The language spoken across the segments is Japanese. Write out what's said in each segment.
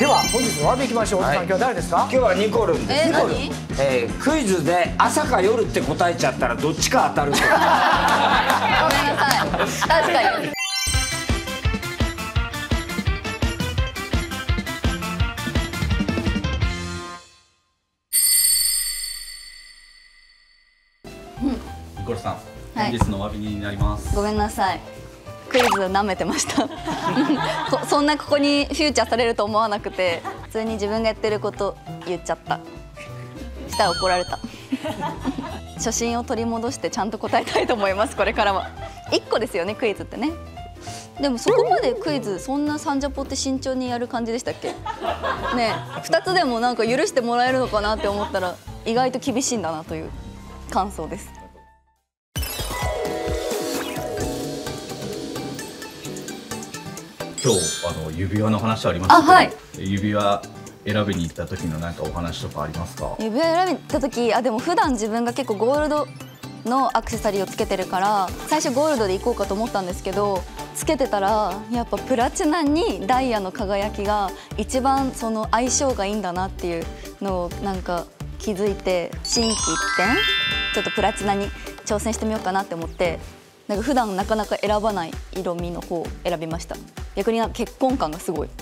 では本日のお詫びいきましょう。太田さん、今日は誰ですか？ 今日はニコルンです。 何？ クイズで朝か夜って答えちゃったらどっちか当たる。 ごめんなさい。確かに。 ニコルさん、 はい、 本日のお詫びになります。 ごめんなさい。クイズ舐めてましたそんなここにフューチャーされると思わなくて、普通に自分がやってること言っちゃった。したら怒られた初心を取り戻してちゃんと答えたいと思います。これからは1個ですよね、クイズってね。でもそこまでクイズそんなサンジャポって慎重にやる感じでしたっけね。2つでもなんか許してもらえるのかなって思ったら意外と厳しいんだなという感想です。 今日指輪の話ありましたけど、 はい、 指輪選びに行った時のなんかお話とかありますか？ 指輪選びに行った時、でも普段自分が結構ゴールドのアクセサリーをつけてるから、最初ゴールドで行こうかと思ったんですけど、つけてたらやっぱプラチナにダイヤの輝きが一番その相性がいいんだなっていうのをなんか気づいて、心機一転ちょっとプラチナに挑戦してみようかなって思って、なんか普段なかなか選ばない色味の方を選びました。逆になんか結婚感がすごい。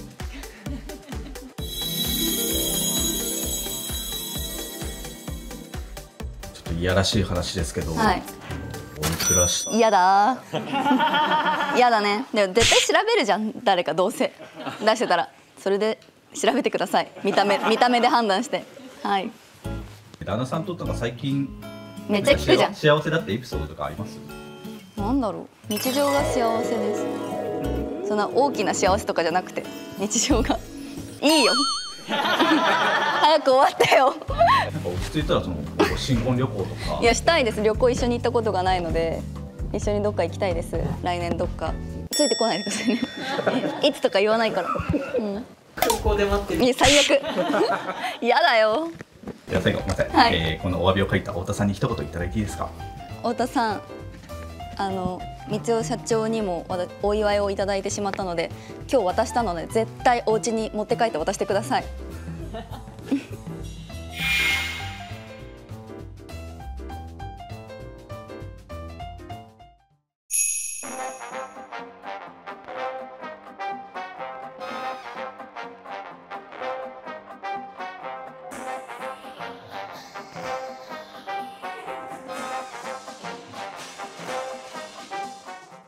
ちょっといやらしい話ですけど、 はい、 おいくらした？ 嫌だ嫌だね。でも絶対調べるじゃん、誰かどうせ出してたら。それで調べてください。見た目で判断して。はい。 旦那さんとなんか最近めっちゃ聞くじゃん。 幸せだってエピソードとかあります？ なんだろう、日常が幸せです。そんな大きな幸せとかじゃなくて、日常がいいよ早く終わってよなんか落ち着いたらその新婚旅行とか。 いや、したいです。旅行一緒に行ったことがないので一緒にどっか行きたいです。来年どっか。ついてこないでくださいねいつとか言わないから。 空港で待ってる。 いや、最悪嫌だよ。 では最後、ごめんなさい、 はい、 このお詫びを書いた太田さんに一言いただいていいですか？ 太田さん、光代社長にもお祝いをいただいてしまったので、今日渡したので絶対お家に持って帰って渡してください